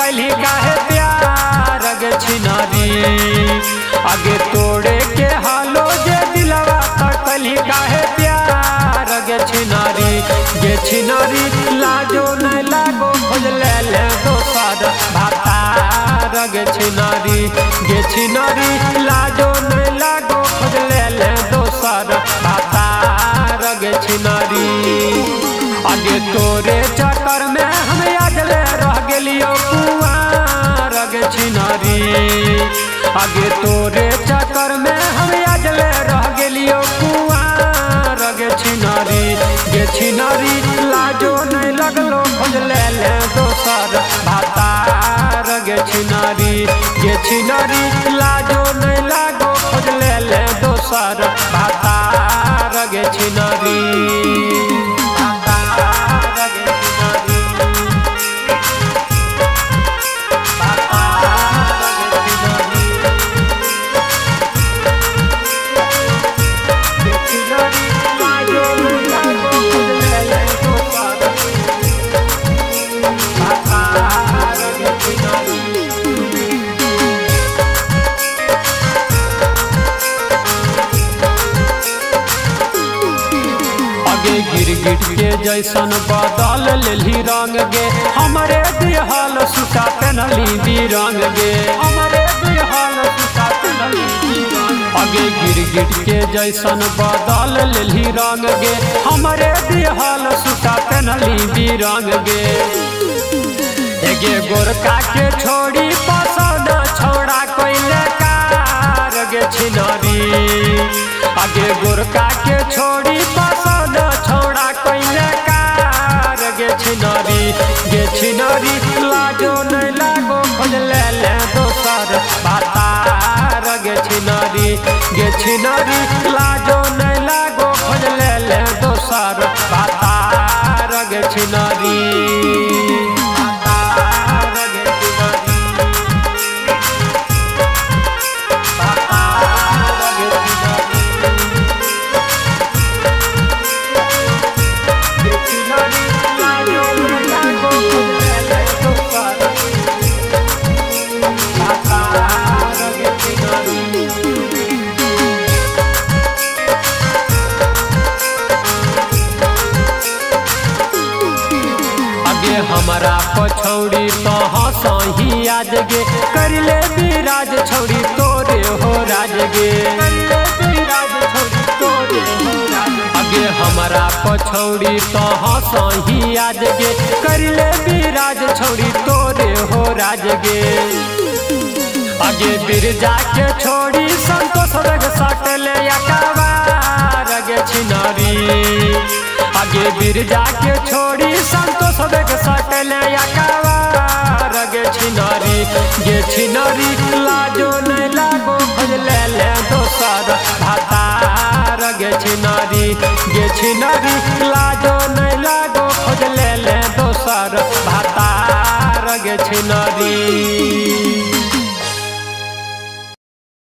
कैली काहे प्यार गे छिनारी। आगे तोड़े के हालो जे दिलवा कैली काहे प्यार गे छिनारी। गे छिनारी लाजो नहीं लागो खोज ले दोसर भातार गे छिनारी। गे छिनारी लाजो नहीं लागो खोज ले दोसर भातार गे छिनारी। आगे तोरे चक्कर में हम आजले रह गेलियो कुंवार गे छिनारी। आगे तोरे चक्कर में हम आजले रह गेलियो कुंवार गे छिनारी। गे छिनारी लाजो नहीं लगलो खोज ले दोसर भातार गे छिनारी। गे छिनारी लाजो नहीं लागो खोज ले दोसर भातार गे छिनारी। गिरगिट के जैसन बदल लेली रंग गे हमारे दिहाल सुता पेनली बिरंग गे। हमारे दिहाल सुता पेनली आगे गिरगिट के जैसन बदल लेली रंग गे हमारे दिहाल सुता पेनली बिरंग गे। गे गोरका के छोड़ी पसंद छोड़ा कोइले कार गे छिनारी। आगे गोरका के छोड़ी पसंद छोड़ा कोइले कार गे छिनारी। गे छिनारी लाजो नहीं लागो खोज ले दोसर भातार गे छिनारी। गे छिनारी लाजो नहीं लागो खोज ले दोसर भातार गे छिनारी। हमारा पछौड़ी तो हंसही आज गे कर ले बिराज छौड़ी तोरे हो राज गे। आगे हमारा पछौड़ी तो हंसही आज गे कर ले बिराज छौड़ी तोरे हो राज गे। आगे बिरजा के छोड़ी संतोष रग सट ले अकबार गे छिनारी। आगे बिरजा के छोड़ी संतोष रग सट ले अकबार गे छिनारी। गे छिनारी लाजो नहीं लागो खोज ले दोसर भातार गे छिनारी। गे छिनारी लाजो नहीं लागो खोज ले दोसर भातार गे छिनारी।